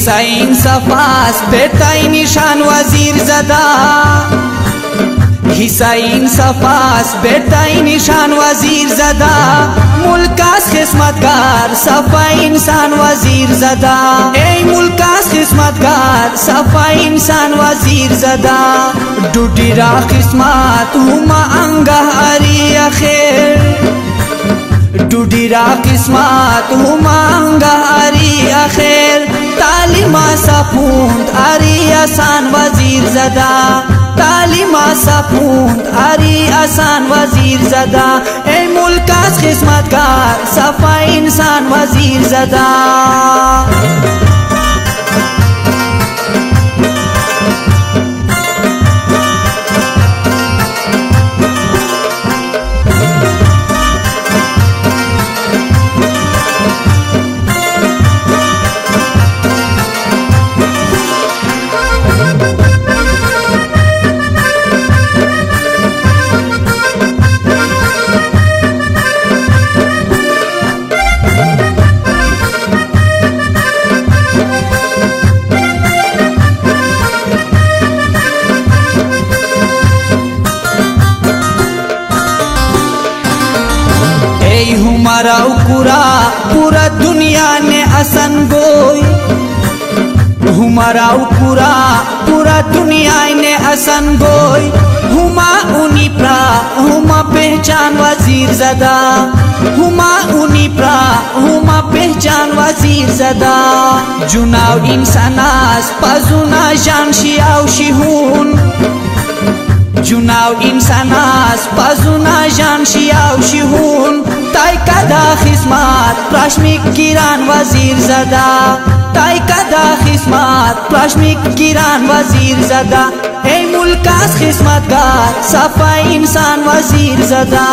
حسین صفاس بیٹای نشان وزیر زدہ حسین صفاس بیٹای نشان وزیر زدہ ملکاس خدمتگار صفا انسان وزیر زدہ ای ملکاس خدمتگار صفا انسان وزیر زدہ ڈوٹی را قسمت ہما انگہ اری اخیر ڈوڈی را قسمت ہما انگہ اری اخیر تعلیم سپوند اری آسان وزیر زدہ تعلیم سپوند اری آسان وزیر زدہ اے ملکاس خدمتگار صفا انسان وزیر زدہ ہمارا پورا دنیا نے حسن گوئی ہمارا پورا دنیا نے حسن گوئی ہما اونی پرا ہما پہچان وزیر زدہ ہما اونی پرا ہما پہچان وزیر زدہ جناو انساناس پازونا جان شیاو شیہون جناو انساناس پازونا جان شیاو شیہون تای کدا خدمت پراشمیک گیران وزیر زدہ تای کدا خدمت پراشمیک گیران وزیر زدہ اے ملکاس خدمتگار صفا انسان وزیر زدہ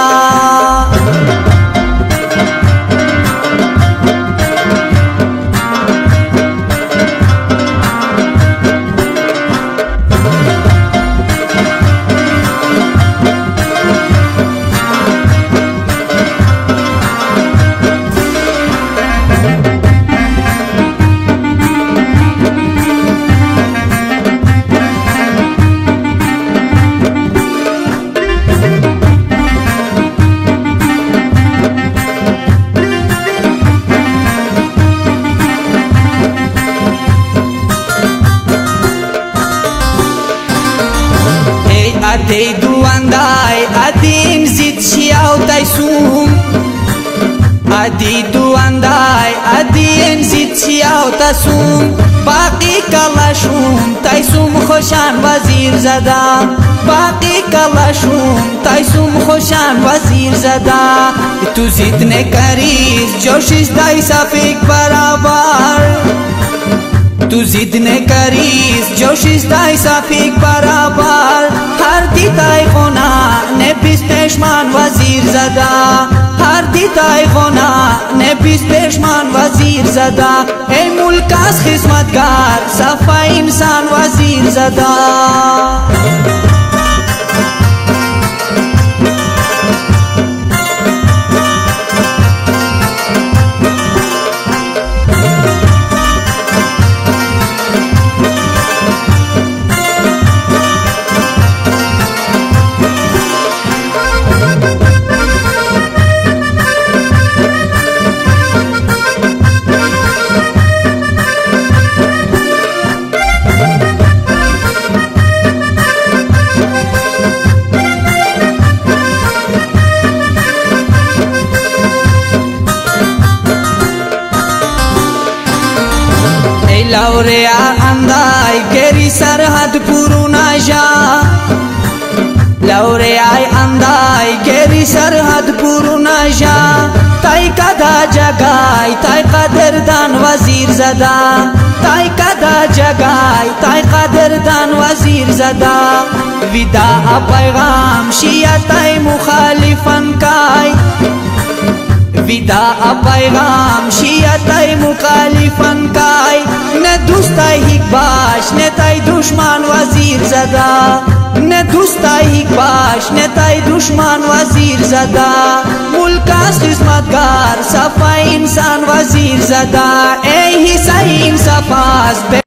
ادی دواندای ادین زید شیاو تایسوم ادی دواندای ادین زید شیاو تاسوم باقی کلاشوم تایسوم خوشان وزیر زدہ باقی کلاشوم تایسوم خوشان وزیر زدہ تو زیدنے کریز جوشش دای صفیق برابر تو زیدنے کریز جوشش دای صفیق برابر ہر دیتای خونا نبیس پیشمان وزیر زدہ ہر دیتای خونا نبیس پیشمان وزیر زدہ اے ملکاس خدمتگار صفا انسان وزیر زدہ لوریا اندای گری سرحد پرونا جا لوریا اندای گری سرحد پرونا جا تای کدا جگای تای قدردان وزیر زدہ تای کدا جگای تای قدردان وزیر زدہ ودا پیغام شیعہ تای مخالفن کای ودا پیغام شیعہ تای مخالفن کای نه دوستای هیک باش نه تای دشمن وزیر زدہ نه دوستای هیک باش آشنتای دشمن وزیر زده، ملک از خدمتگار صفای انسان وزیر زده. ای حصه این صفاست